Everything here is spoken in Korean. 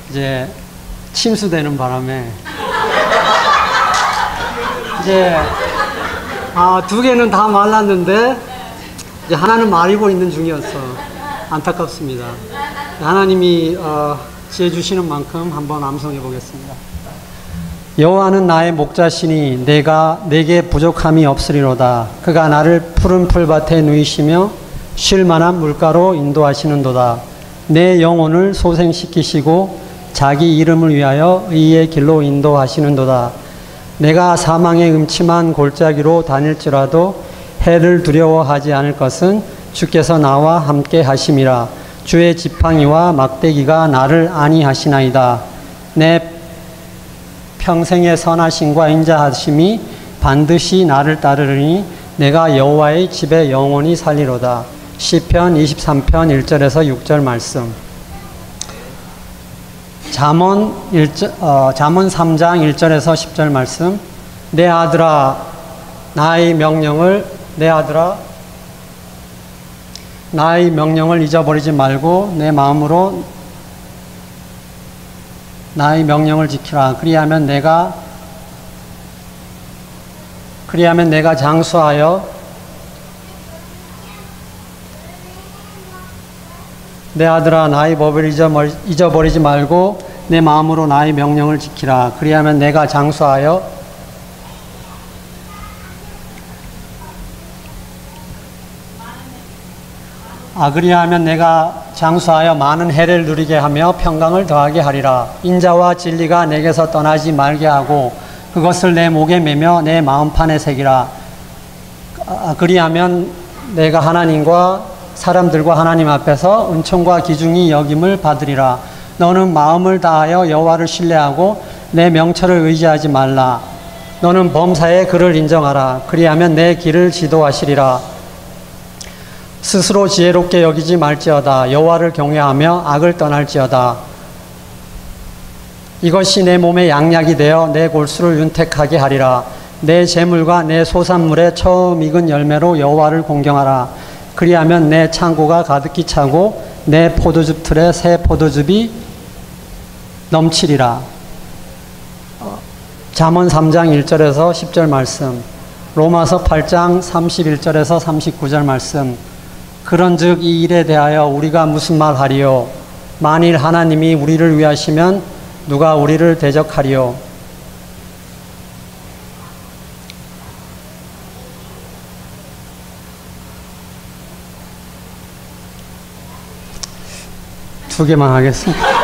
이제 침수되는 바람에 이제 두 개는 다 말랐는데 이제 하나는 마르고 있는 중이어서 안타깝습니다. 하나님이 지혜 주시는 만큼 한번 암송해 보겠습니다. 여호와는 나의 목자시니 내게 부족함이 없으리로다. 그가 나를 푸른 풀밭에 누이시며 쉴 만한 물가로 인도하시는도다. 내 영혼을 소생시키시고 자기 이름을 위하여 의의 길로 인도하시는도다. 내가 사망의 음침한 골짜기로 다닐지라도 해를 두려워하지 않을 것은 주께서 나와 함께 하심이라. 주의 지팡이와 막대기가 나를 안위하시나이다. 내 평생의 선하심과 인자하심이 반드시 나를 따르리니 내가 여호와의 집에 영원히 살리로다. 시편 23편 1절에서 6절 말씀. 잠언 3장 1절에서 10절 말씀. 내 아들아 나의 명령을 잊어버리지 말고 내 마음으로 나의 명령을 지키라. 그리하면 내가 장수하여 내 아들아 나의 법을 잊어버리지 말고 내 마음으로 나의 명령을 지키라. 그리하면 내가 장수하여 많은 해를 누리게 하며 평강을 더하게 하리라. 인자와 진리가 내게서 떠나지 말게 하고 그것을 내 목에 매며 내 마음판에 새기라. 그리하면 내가 하나님과 사람들과 하나님 앞에서 은총과 기중이 여김을 받으리라. 너는 마음을 다하여 여호와를 신뢰하고 내 명철을 의지하지 말라. 너는 범사에 그를 인정하라. 그리하면 내 길을 지도하시리라. 스스로 지혜롭게 여기지 말지어다. 여호와를 경외하며 악을 떠날지어다. 이것이 내 몸의 양약이 되어 내 골수를 윤택하게 하리라. 내 재물과 내 소산물의 처음 익은 열매로 여호와를 공경하라. 그리하면 내 창고가 가득히 차고 내 포도즙 틀에 새 포도즙이 넘치리라. 잠언 3장 1절에서 10절 말씀. 로마서 8장 31절에서 39절 말씀. 그런즉 이 일에 대하여 우리가 무슨 말하리요? 만일 하나님이 우리를 위하시면 누가 우리를 대적하리요? 두 개만 하겠습니다.